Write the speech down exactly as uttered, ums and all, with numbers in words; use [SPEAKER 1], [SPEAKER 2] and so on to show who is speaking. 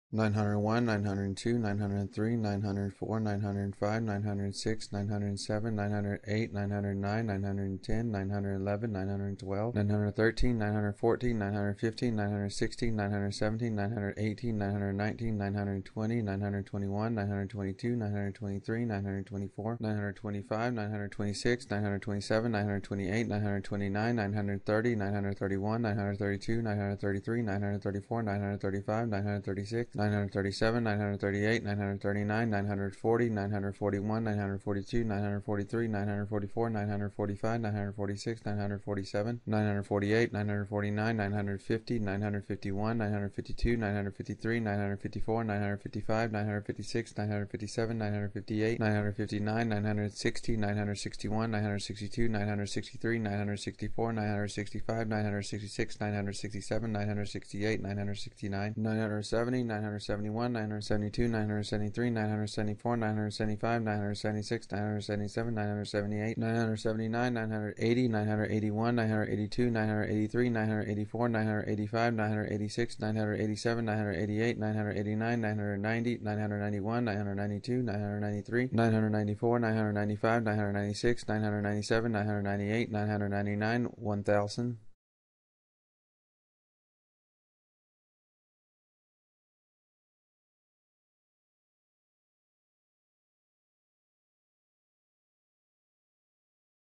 [SPEAKER 1] nine hundred one, nine hundred two, nine hundred three, nine hundred four, nine hundred five, nine hundred six, nine hundred seven, nine hundred eight, nine hundred nine, nine hundred ten, nine hundred eleven, nine hundred twelve, nine hundred thirteen, nine hundred fourteen, nine hundred fifteen, nine hundred sixteen, nine hundred seventeen, nine hundred eighteen, nine hundred nineteen, nine hundred twenty, nine hundred twenty-one, nine hundred twenty-two, nine hundred twenty-three, nine hundred twenty-four, nine hundred twenty-five, nine hundred twenty-six, nine hundred twenty-seven, nine hundred twenty-eight, nine hundred twenty-nine, nine hundred thirty, nine hundred thirty-one, nine hundred thirty-two, nine hundred thirty-three, nine hundred thirty-four, nine hundred thirty-five, nine hundred thirty-six, nine hundred thirty-seven, nine hundred thirty-eight, nine hundred thirty-nine, nine hundred forty, nine hundred forty-one, nine hundred forty-two, nine hundred forty-three, nine hundred forty-four, nine hundred forty-five, nine hundred forty-six, nine hundred forty-seven, nine hundred forty-eight, nine hundred forty-nine, nine hundred fifty, nine hundred fifty-one, nine hundred fifty-two, nine hundred fifty-three, nine hundred fifty-four, nine hundred fifty-five, nine hundred fifty-six, nine hundred fifty-seven, nine hundred fifty-eight, nine hundred fifty-nine, nine hundred sixty, nine hundred sixty-one, nine hundred sixty-two, nine hundred sixty-three, nine hundred sixty-four, nine hundred sixty-five, nine hundred sixty-six, nine hundred sixty-seven, nine hundred sixty-eight, nine hundred sixty-nine, nine hundred seventy, nine hundred seventy-one, nine hundred seventy-two, nine hundred seventy-three, nine hundred seventy-four, nine hundred seventy-five, nine hundred seventy-six, nine hundred seventy-seven, nine hundred seventy-eight, nine hundred seventy-nine, nine hundred eighty, nine hundred eighty-one, nine hundred eighty-two, nine hundred eighty-three, nine hundred eighty-four, nine hundred eighty-five, nine hundred eighty-six, nine hundred eighty-seven, nine hundred eighty-eight, nine hundred eighty-nine, nine hundred ninety, nine hundred ninety-one, nine hundred ninety-two, nine hundred ninety-three, nine hundred ninety-four, nine hundred ninety-five, nine hundred ninety-six, nine hundred ninety-seven, nine hundred ninety-eight, nine hundred ninety-nine, one thousand.